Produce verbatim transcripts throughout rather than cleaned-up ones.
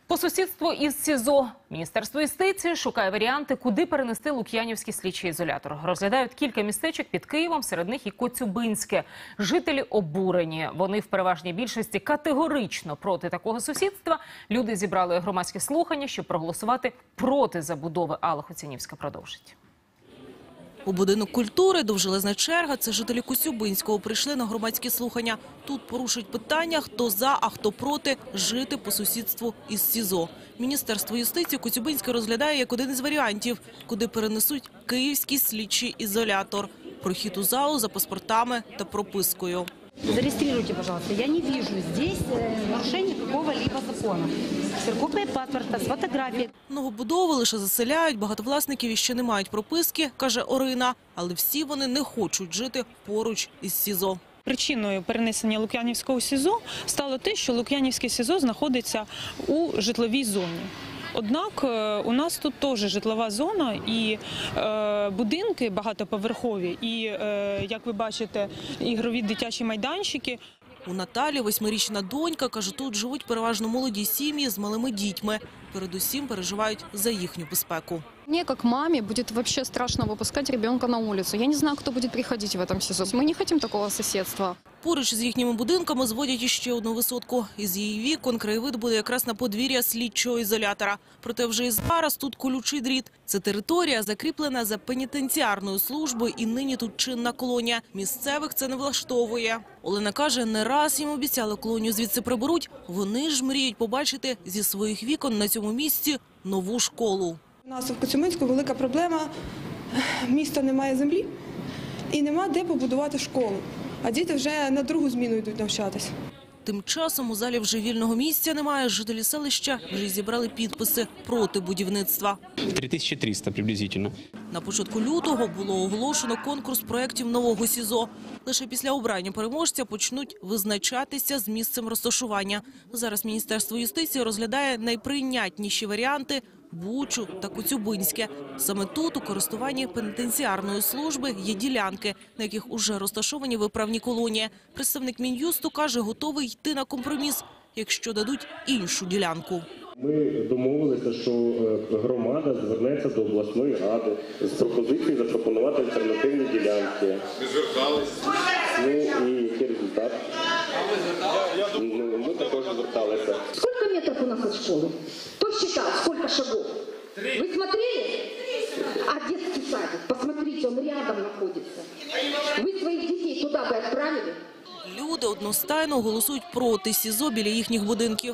По сусідству із СІЗО Міністерство юстиції шукає варіанти, куди перенести Лук'янівський слідчий ізолятор. Розглядають кілька містечок під Києвом, серед них і Коцюбинське. Жителі обурені. Вони в переважній більшості категорично проти такого сусідства. Люди зібрали громадські слухання, щоб проголосувати проти забудови. Алла Хоцянівська продовжить. У будинок культури довжелезна черга. Це жителі Коцюбинського прийшли на громадські слухання. Тут порушують питання, хто за, а хто проти жити по сусідству із СІЗО. Міністерство юстиції Коцюбинське розглядає як один із варіантів, куди перенесуть київський слідчий ізолятор. Прохід у залу за паспортами та пропискою. Зарегистрируйте, пожалуйста. Я не вижу здесь нарушения какого-либо закона. Копия паспорта, с фотографией. Новобудови лише заселяють, багатовласників іще не мають прописки, каже Орина. Але всі вони не хочуть жити поруч із СІЗО. Причиною перенесення Лук'янівського СІЗО стало те, що Лук'янівське СІЗО знаходиться у житловій зоні. Однак у нас тут теж житлова зона і е, будинки багатоповерхові, і, е, як ви бачите, ігрові дитячі майданчики. У Наталі восьмирічна донька, каже, тут живуть переважно молоді сім'ї з малими дітьми. Передусім переживають за їхню безпеку. Мне, как маме, будет вообще страшно выпускать ребенка на улицу. Я не знаю, кто будет приходить в этом СИЗО. Мы не хотим такого соседства. Поруч з їхніми будинками зводять іще одну висотку. Із її вікон краєвид буде якраз на подвір'я слідчого ізолятора. Проте вже і зараз тут колючий дріт. Це територія, закріплена за пенітенціарною службою, і нині тут чинна колонія. Місцевих це не влаштовує. Олена каже, не раз їм обіцяли колонію звідси приберуть. Вони ж мріють побачити зі своїх вікон на цьому місці нову школу. У нас в Коцюбинську велика проблема – міста немає землі і нема де побудувати школу. А діти вже на другу зміну йдуть навчатися. Тим часом у залі вже вільного місця немає. Жителі селища вже зібрали підписи проти будівництва. три тисячі триста приблизительно. На початку лютого було оголошено конкурс проєктів нового СІЗО. Лише після обрання переможця почнуть визначатися з місцем розташування. Зараз Міністерство юстиції розглядає найприйнятніші варіанти – Бучу та Коцюбинське. Саме тут у користуванні пенітенціарної служби є ділянки, на яких уже розташовані виправні колонії. Представник Мін'юсту каже, готовий йти на компроміс, якщо дадуть іншу ділянку. Ми домовилися, що громада звернеться до обласної ради з пропозицією запропонувати альтернативні ділянки. Ми зверталися. Ну і який результат? Ну, ми також зверталися. Сколько метров у нас от школы? Кто считал, сколько шагов? Вы смотрели? А детский садик? Посмотрите, он рядом находится. Вы своих детей туда бы отправили? Люди одностайно голосують проти СІЗО біля їхніх будинків.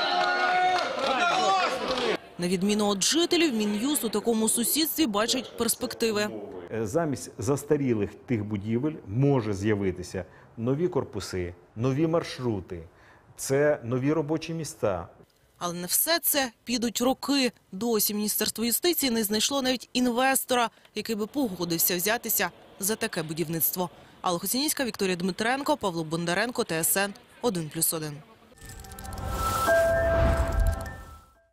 На відміну від жителів, Мін'юст у такому сусідстві бачить перспективи. Замість застарілих тих будівель може з'явитися нові корпуси, нові маршрути, це нові робочі місця. Але на все це підуть роки. Досі Міністерство юстиції не знайшло навіть інвестора, який би погодився взятися за таке будівництво. Алла Хоцянівська, Вікторія Дмитренко, Павло Бондаренко, Т С Н один плюс один.